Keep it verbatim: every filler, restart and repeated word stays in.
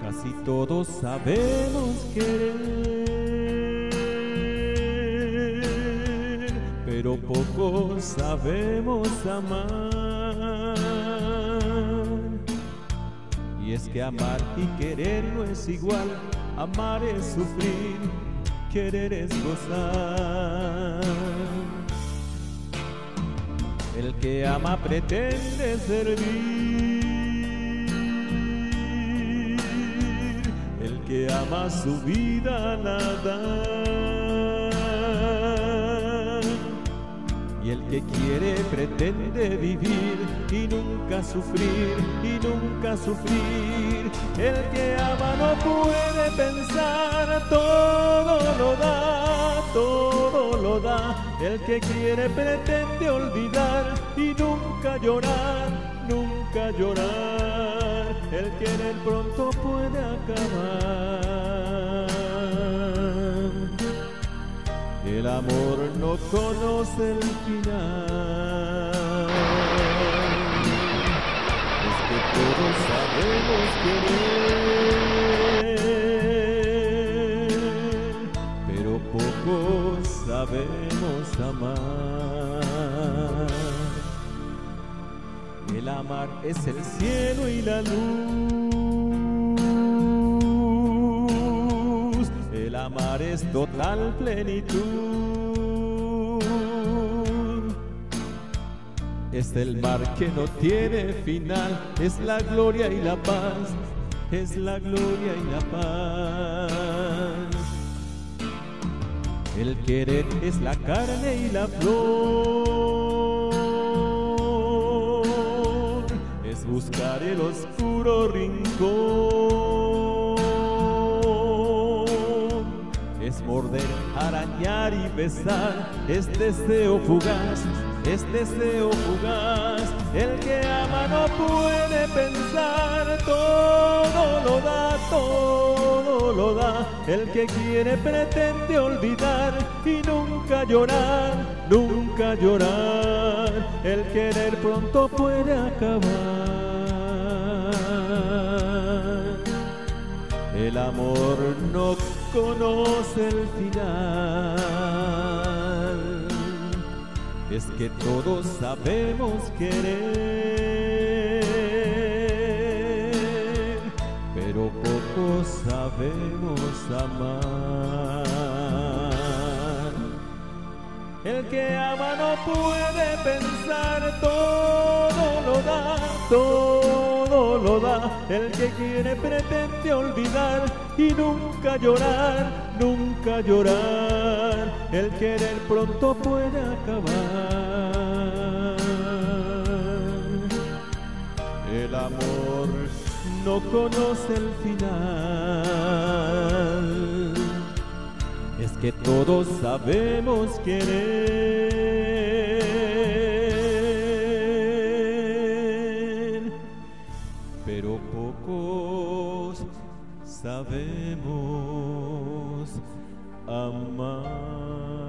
Casi todos sabemos querer, pero pocos sabemos amar. Y es que amar y querer no es igual. Amar es sufrir, querer es gozar. El que ama pretende servir, el que ama su vida a dar, y el que quiere pretende vivir y nunca sufrir, y nunca sufrir. El que ama no puede pensar, todo lo da, todo lo da. El que quiere pretende olvidar y nunca llorar, nunca llorar. El querer pronto puede acabar. El amor no conoce el final. Es que todos sabemos querer, pero pocos sabemos amar. El amar es el cielo y la luz. El amar es total plenitud. Es el mar que no tiene final. Es la gloria y la paz. Es la gloria y la paz. El querer es la carne y la flor. Es buscar el oscuro rincón. Es morder, arañar y besar. Es deseo fugaz, es deseo fugaz. El que ama no puede pensar, todo lo da, todo lo da. El que quiere pretende olvidar y nunca llorar, nunca llorar. El querer pronto puede acabar. El amor no conoce el final. Es que todos sabemos querer, pero pocos sabemos amar. El que ama no puede pensar, todo lo da, todo lo da. El que quiere pretende olvidar y nunca llorar, nunca llorar. El querer pronto puede acabar. El amor no conoce el final. Es que todos sabemos querer, pero pocos sabemos amar.